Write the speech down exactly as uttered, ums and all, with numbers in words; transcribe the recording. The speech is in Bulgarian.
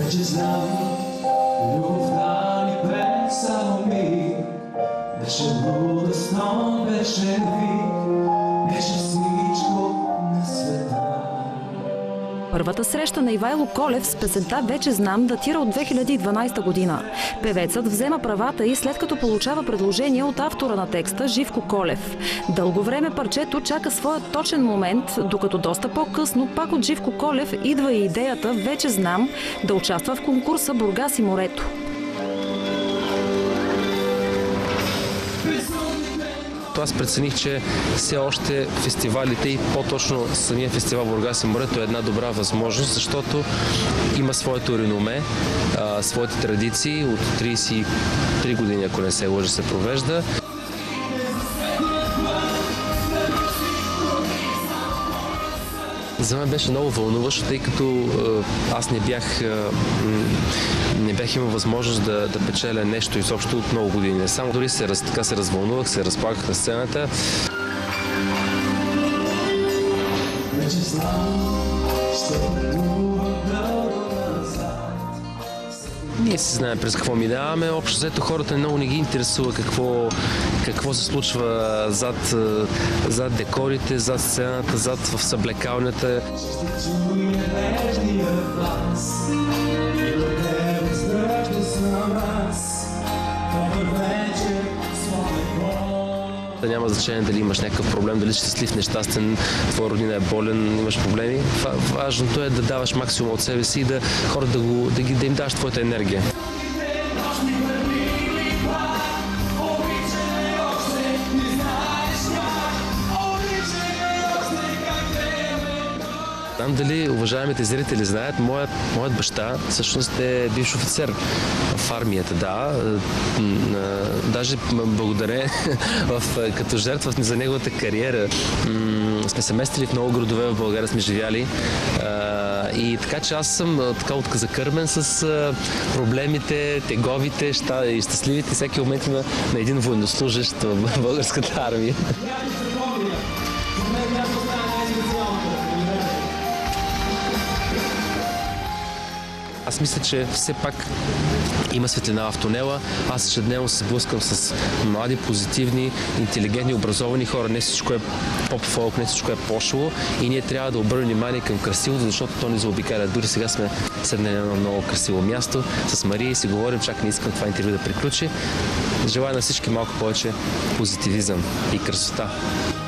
Вече знам, любовта ни бе само миг, беше лудостно, беше вик, беше всичко на света. Първата среща на Ивайло Колев с песента "Вече знам" датира от две хиляди и дванадесета година. Певецът взема правата и след като получава предложение от автора на текста Живко Колев. Дълго време парчето чака своя точен момент, докато доста по-късно пак от Живко Колев идва и идеята "Вече знам" да участва в конкурса "Бургас и морето". Аз прецених, че все още фестивалите и по-точно самия фестивал Бургас и морето е една добра възможност, защото има своето реноме, своите традиции. От тридесет и три години, ако не се лъжа, се провежда. За мен беше много вълнуващо, тъй като аз не бях, не бях имал възможност да, да печеля нещо изобщо от много години. Само дори се, така се развълнувах, се разплаках на сцената. Ние си знаем през какво минаваме. Общо взето хората много не ги интересува какво, какво се случва зад, зад декорите, зад сцената, зад в съблекалнята. Да няма значение дали имаш някакъв проблем, дали си щастлив, нещастен, твой роднина е болен, имаш проблеми. Важното е да даваш максимум от себе си и да хората да, го, да, ги, да им даваш твоята енергия. Знам дали уважаемите зрители знаят, моят, моят баща всъщност е бивш офицер в армията, да. Даже благодарение като жертва за неговата кариера. Сме се местили в много градове в България, сме живяли. И така че аз съм така закърмен с проблемите, теговите и щастливите всеки момент има на един военнослужещ в българската армия. Аз мисля, че все пак има светлина в тунела. Аз ежедневно се сблъскам с млади, позитивни, интелигентни, образовани хора. Не всичко е поп-фолк, не всичко е пошло и ние трябва да обърнем внимание към красивото, защото то ни заобикаля. Дори сега сме седнали на едно много красиво място с Мария и си говорим, чак не искам това интервю да приключи. Желая на всички малко повече позитивизъм и красота.